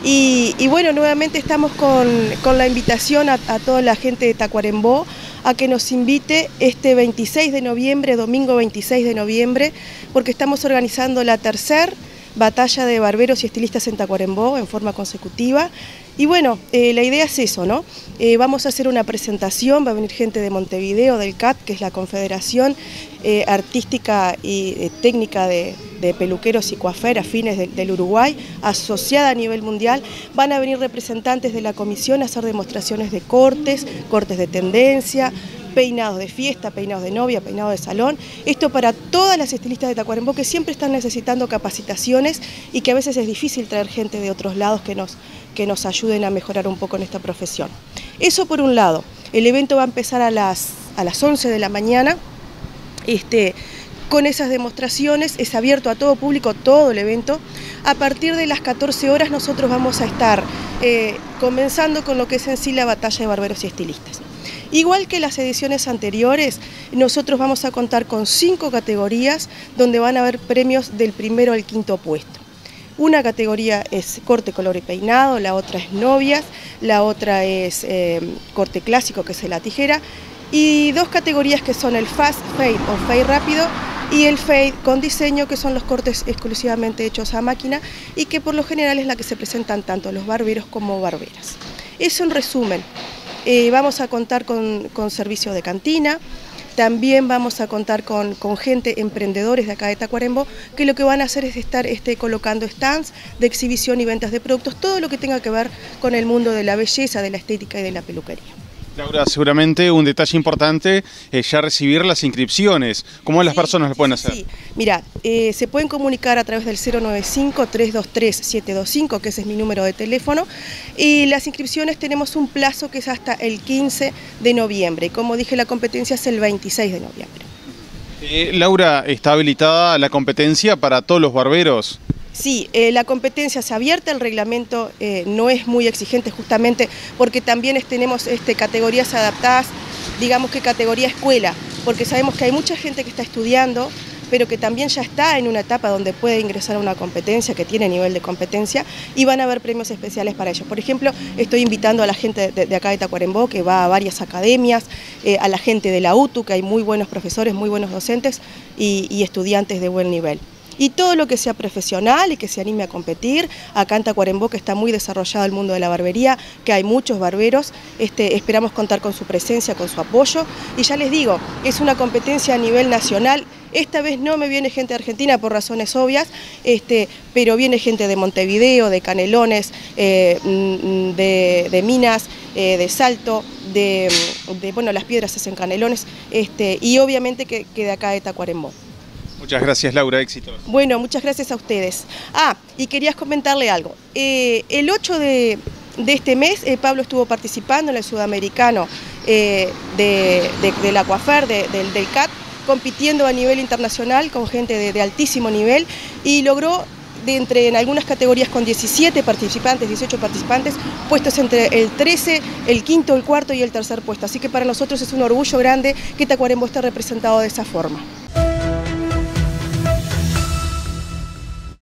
Y bueno, nuevamente estamos con la invitación a toda la gente de Tacuarembó a que nos invite este 26 de noviembre, domingo 26 de noviembre, porque estamos organizando la tercera batalla de barberos y estilistas en Tacuarembó en forma consecutiva. Y bueno, la idea es eso, ¿no? Vamos a hacer una presentación, va a venir gente de Montevideo, del CAT, que es la Confederación Artística y Técnica de Peluqueros y Coafer afines del Uruguay, asociada a nivel mundial. Van a venir representantes de la comisión a hacer demostraciones de cortes de tendencia, peinados de fiesta, peinados de novia, peinados de salón. Esto para todas las estilistas de Tacuarembó que siempre están necesitando capacitaciones y que a veces es difícil traer gente de otros lados que nos ayuden a mejorar un poco en esta profesión. Eso por un lado. El evento va a empezar a las 11 de la mañana. Con esas demostraciones es abierto a todo público, todo el evento. A partir de las 14 horas nosotros vamos a estar comenzando con lo que es en sí la batalla de barberos y estilistas. Igual que las ediciones anteriores, nosotros vamos a contar con 5 categorías donde van a haber premios del primero al quinto puesto. Una categoría es corte, color y peinado, la otra es novias, la otra es corte clásico, que es la tijera, y 2 categorías que son el fast fade o fade rápido y el fade con diseño, que son los cortes exclusivamente hechos a máquina y que por lo general es la que se presentan tanto los barberos como barberas. Eso en resumen. Vamos a contar con servicio de cantina, también vamos a contar con gente, emprendedores de acá de Tacuarembó, que lo que van a hacer es estar colocando stands de exhibición y ventas de productos, todo lo que tenga que ver con el mundo de la belleza, de la estética y de la peluquería. Laura, seguramente un detalle importante es ya recibir las inscripciones. ¿Cómo las personas lo pueden hacer? Sí, mira, se pueden comunicar a través del 095-323-725, que ese es mi número de teléfono, y las inscripciones tenemos un plazo que es hasta el 15 de noviembre. Como dije, la competencia es el 26 de noviembre. Laura, ¿está habilitada la competencia para todos los barberos? Sí, la competencia es abierta, el reglamento no es muy exigente justamente porque también tenemos categorías adaptadas, digamos que categoría escuela, porque sabemos que hay mucha gente que está estudiando, pero que también ya está en una etapa donde puede ingresar a una competencia, que tiene nivel de competencia, y van a haber premios especiales para ellos. Por ejemplo, estoy invitando a la gente de acá de Tacuarembó, que va a varias academias, a la gente de la UTU, que hay muy buenos profesores, muy buenos docentes y estudiantes de buen nivel. Y todo lo que sea profesional y que se anime a competir, acá en Tacuarembó, que está muy desarrollado el mundo de la barbería, que hay muchos barberos, esperamos contar con su presencia, con su apoyo, y ya les digo, es una competencia a nivel nacional. Esta vez no me viene gente de Argentina por razones obvias, pero viene gente de Montevideo, de Canelones, de Minas, de Salto, bueno, Las Piedras es en Canelones, y obviamente que de acá de Tacuarembó. Muchas gracias, Laura, éxitos. Bueno, muchas gracias a ustedes. Y querías comentarle algo. El 8 de este mes, Pablo estuvo participando en el Sudamericano de la Coafer, del CAT, compitiendo a nivel internacional con gente de altísimo nivel y logró, en algunas categorías con 17 participantes, 18 participantes, puestos entre el 13, el quinto, el cuarto y el tercer puesto. Así que para nosotros es un orgullo grande que Tacuarembó esté representado de esa forma.